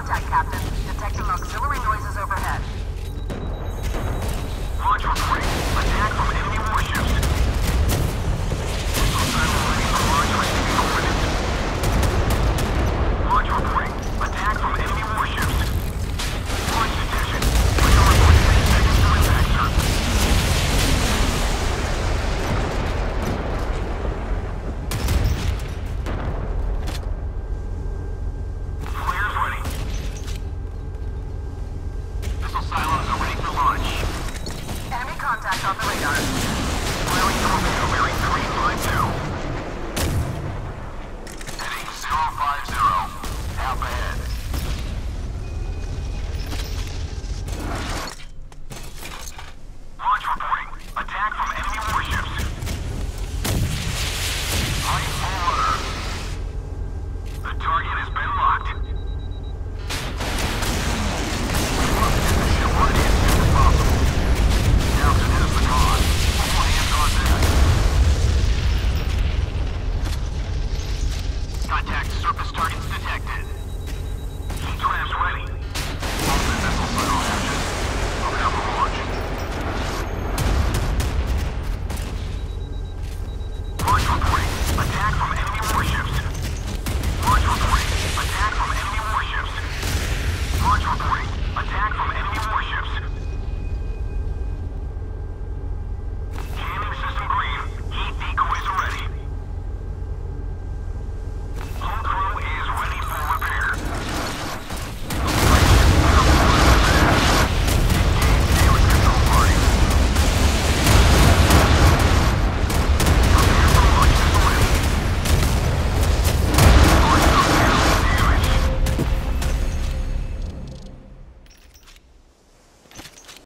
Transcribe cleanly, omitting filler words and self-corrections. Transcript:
contact, Captain. Detecting auxiliary noises overhead. Launch reporting. Attack from enemy warships. Missile silo ready for launch receiving coordinates. Launch reporting. Attack from enemy warships. Launch detection. Radar report 3 seconds to impact, sir. Flares ready. Missile silos are ready for launch. Enemy contact on the radar. Firing torpedo bearing 352. Heading 050. Half ahead. Launch reporting. Attack from enemy warships. Light full order. The target has been locked. We must get the ship ready as soon as possible. Captain has the cause. All hands on deck. Contact surface targets detected. Heat traps ready. All the missile silo hatches. Prepare for launch. Launch reporting. Attack from enemy warships. Launch reporting. Attack from enemy warships. Launch reporting. Attack from enemy warships.